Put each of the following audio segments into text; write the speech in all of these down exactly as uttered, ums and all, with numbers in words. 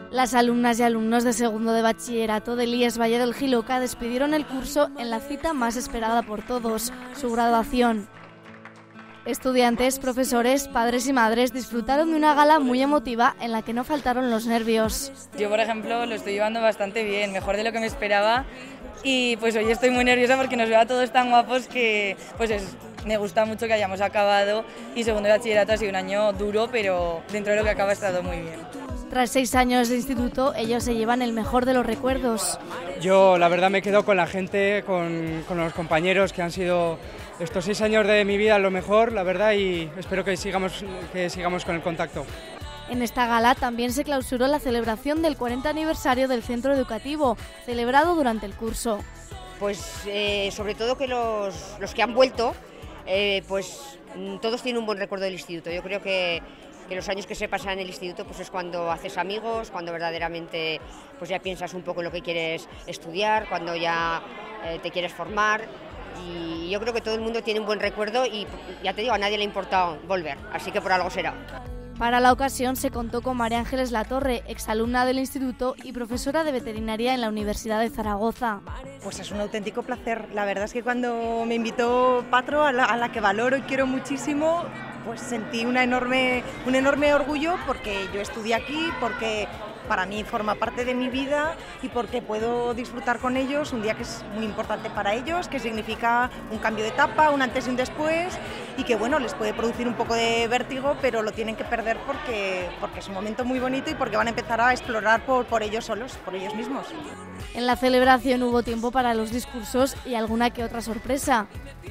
Las alumnas y alumnos de segundo de bachillerato del I E S Valle del Jiloca despidieron el curso en la cita más esperada por todos, su graduación. Estudiantes, profesores, padres y madres disfrutaron de una gala muy emotiva en la que no faltaron los nervios. Yo, por ejemplo, lo estoy llevando bastante bien, mejor de lo que me esperaba, y pues hoy estoy muy nerviosa porque nos veo a todos tan guapos que pues es, me gusta mucho que hayamos acabado, y segundo de bachillerato ha sido un año duro, pero dentro de lo que acaba ha estado muy bien. Tras seis años de instituto, ellos se llevan el mejor de los recuerdos. Yo, la verdad, me quedo con la gente, con, con los compañeros que han sido estos seis años de mi vida lo mejor, la verdad, y espero que sigamos, que sigamos con el contacto. En esta gala también se clausuró la celebración del cuarenta aniversario del centro educativo, celebrado durante el curso. Pues eh, sobre todo que los, los que han vuelto, eh, pues todos tienen un buen recuerdo del instituto. Yo creo que, que los años que se pasan en el instituto pues es cuando haces amigos, cuando verdaderamente pues ya piensas un poco en lo que quieres estudiar, cuando ya eh, te quieres formar. Y yo creo que todo el mundo tiene un buen recuerdo y ya te digo, a nadie le ha importado volver, así que por algo será. Para la ocasión se contó con María Ángeles Latorre, exalumna del instituto y profesora de veterinaria en la Universidad de Zaragoza. Pues es un auténtico placer. La verdad es que cuando me invitó Patro, a la, a la que valoro y quiero muchísimo, pues sentí una enorme, un enorme orgullo porque yo estudié aquí, porque para mí forma parte de mi vida y porque puedo disfrutar con ellos un día que es muy importante para ellos, que significa un cambio de etapa, un antes y un después, y que bueno, les puede producir un poco de vértigo, pero lo tienen que perder porque, porque es un momento muy bonito y porque van a empezar a explorar por, por ellos solos, por ellos mismos. En la celebración hubo tiempo para los discursos y alguna que otra sorpresa.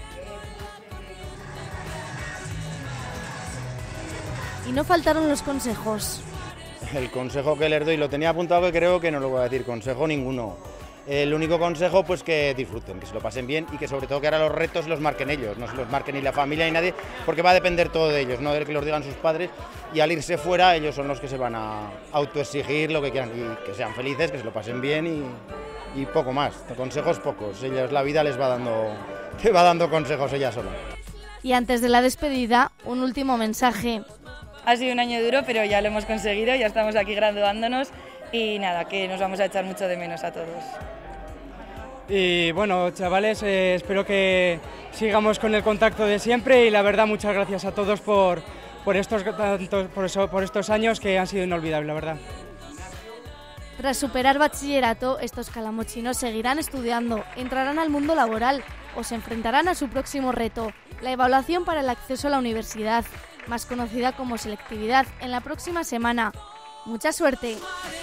Y no faltaron los consejos. El consejo que les doy, lo tenía apuntado que creo que no lo voy a decir, consejo ninguno. El único consejo, pues que disfruten, que se lo pasen bien y que sobre todo que ahora los retos los marquen ellos, no se los marquen ni la familia ni nadie, porque va a depender todo de ellos, no de que los digan sus padres, y al irse fuera ellos son los que se van a autoexigir lo que quieran y que sean felices, que se lo pasen bien y, y poco más, consejos pocos, ellos la vida les va dando, te va dando consejos ella sola. Y antes de la despedida, un último mensaje. Ha sido un año duro, pero ya lo hemos conseguido, ya estamos aquí graduándonos y nada, que nos vamos a echar mucho de menos a todos. Y bueno, chavales, eh, espero que sigamos con el contacto de siempre y la verdad muchas gracias a todos por, por, estos, tantos, por, eso, por estos años que han sido inolvidables, la verdad. Tras superar bachillerato, estos calamochinos seguirán estudiando, entrarán al mundo laboral o se enfrentarán a su próximo reto, la evaluación para el acceso a la universidad, más conocida como selectividad, en la próxima semana. ¡Mucha suerte!